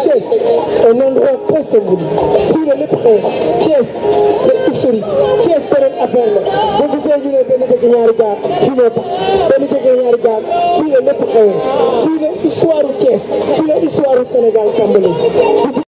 Thiès un endroit très symbolique fii la lépp xew Thiès c'est historique Thiès beneen affaire la boo gisee ñu ne benn jege ñaari gaar fii moo tax benn jege ñaari gaar fii la lépp xew fii la histoire u Thiès fii la histoire u Sénégal tàmbali